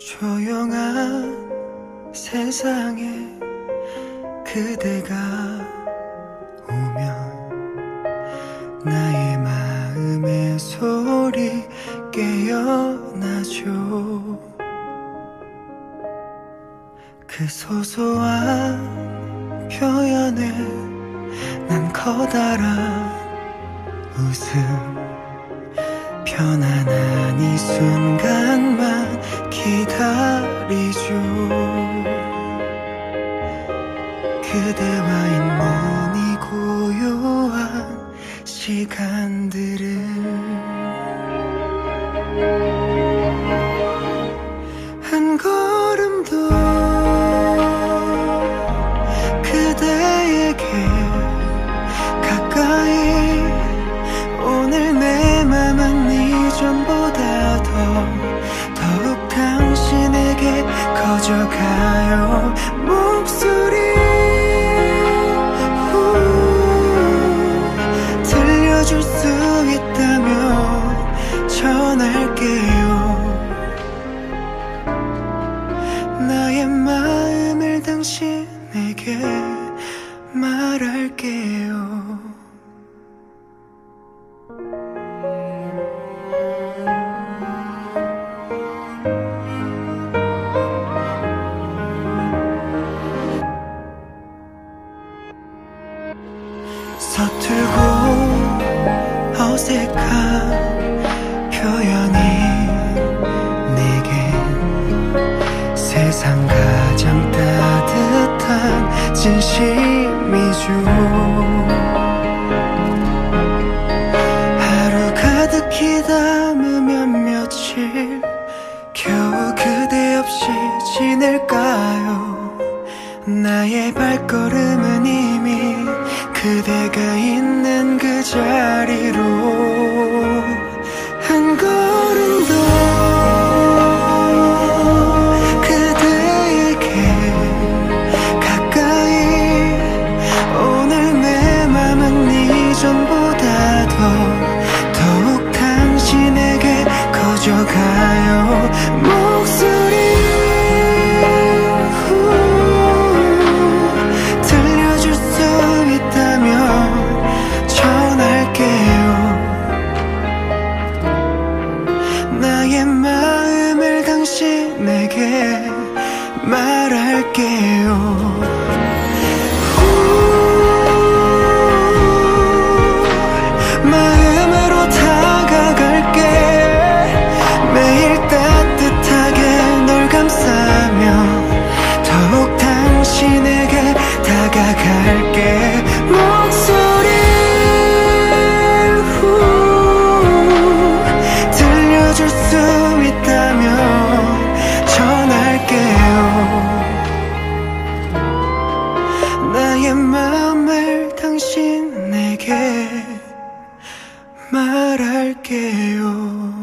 조용한 세상에 그대가 오면 나의 마음의 소리 깨어나죠. 그 소소한 표현에 난 커다란 웃음, 편안한 이 순간만 기다리죠. 그대와의 눈이 고요한 시간들을 한 걸음도 그대에게 가까이, 오늘 내 맘은 이전보다 더욱 당신에게 커져가요. 목소리 들려줄 수 있다면 전할게요. 나의 마음을 당신에게 말할게요. 서툴고 어색한 표현이 내겐 세상 가장 따뜻한 진심이죠. 하루 가득히 담으면 며칠 겨우 그대 없이 지낼까요? 나의 발걸음은 이미 그대가 있는 그 자리로 한 걸음 더 그대에게 가까이, 오늘 내 맘은 이전보다 더욱 당신에게 커져가요. 목소리 들려줄 수 있다면 전할게요. 나의 마음을 당신에게 말할게요. 마음으로 다가갈게. 매일 따뜻하게 널 감싸며 더욱 당신에게 다가갈게. 목소리 들려줄 수 있다면 전할게요. 나의 마음을 당신에게 말할게요.